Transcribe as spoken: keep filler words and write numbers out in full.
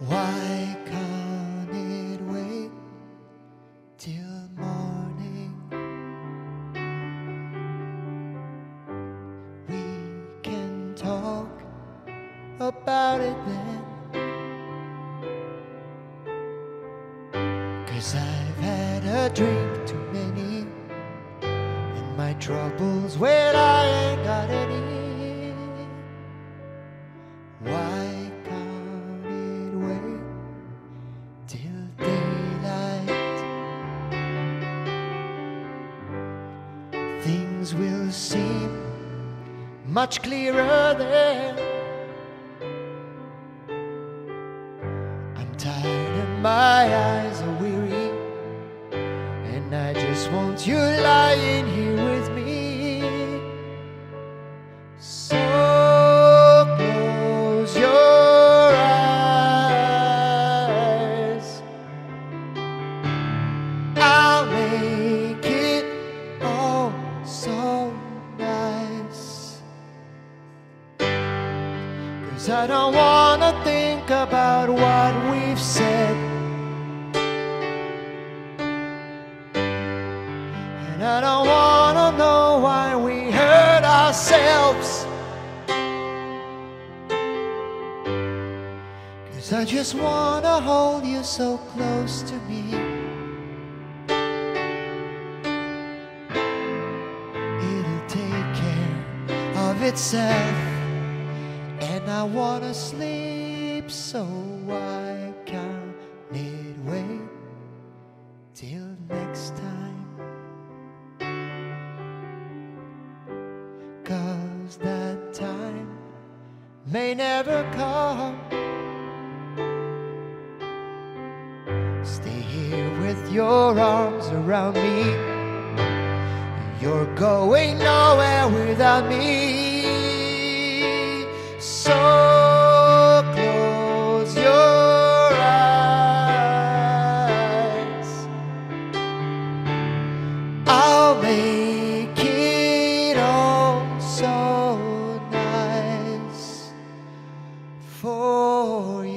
Why can't it wait till morning? We can talk about it then, 'cause I've had a drink too many, and my troubles, well, I ain't got any. Why can't it wait till daylight? Things will seem much clearer then. I'm tired and my eyes are weary, and I just want you lying here with me. So close your eyes, I'll make it all so nice. 'Cause I don't wanna think about what we've said, and I don't wanna know why we hurt ourselves. 'Cause I just wanna hold you so close to me. It'll take care of itself, and I wanna sleep, so why can't it wait till next time? 'Cause that time may never come. Stay here with your arms around me. You're going nowhere without me. So close your eyes, I'll make it all so nice for you.